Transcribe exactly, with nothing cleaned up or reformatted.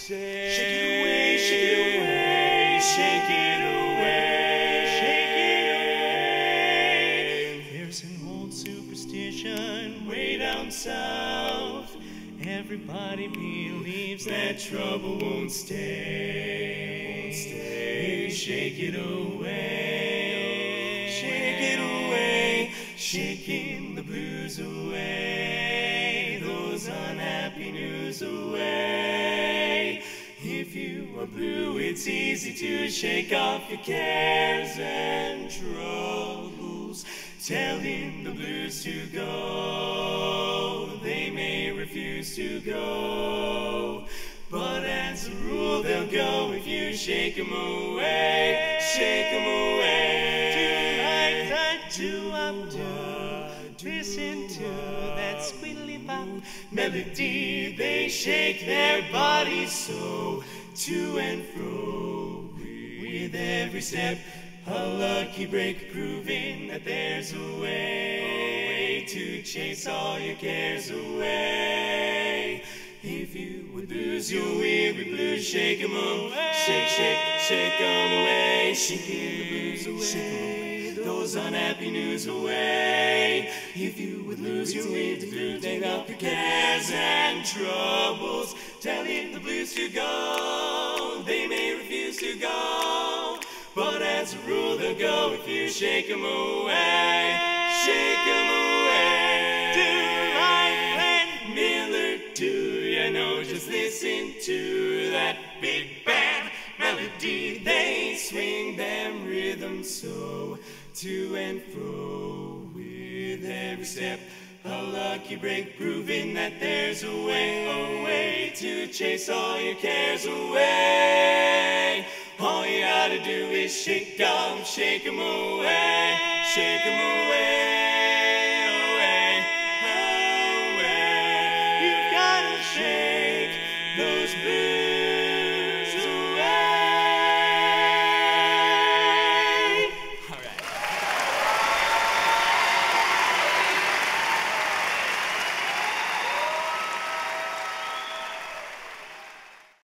say, shake it away, shake it away, shake it away, shake it away. There's an old superstition way down south. Everybody believes that trouble won't stay, won't stay. Shake it away, shake it away, shaking the blues away, those unhappy news away. If you are blue, it's easy to shake off your cares and troubles. Telling the blues to go, they may refuse to go, but as a rule they'll go if you shake them away, shake them away. Do right, right, do up, do. Listen to that squealy bop melody. They shake their bodies so to and fro with every step. A lucky break proving that there's a way, a way to chase all your cares away. If you would lose your weary blues, shake 'em away. Shake, shake, shake 'em away. Shaking the blues away. Shake 'em away. Those unhappy news away. If you would lose your weary blues, take off your cares and troubles. Telling the blues to go, they may refuse to go, but as a rule they'll go if you shake 'em away, shake 'em away. Do right, Glenn Miller, do you know? Just listen to that big band melody. They swing them rhythms so to and fro with every step. A lucky break proving that there's a way, a way to chase all your cares away. All you gotta do is shake 'em, shake 'em away, shake 'em away, away, away. You've gotta shake those blues.